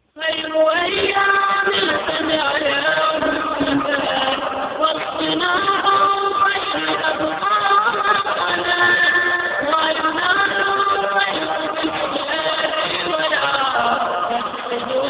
خير أيام السمع يوم الفتى واصطناع خير أبطالنا وينال خير بالحياة ولا يفسد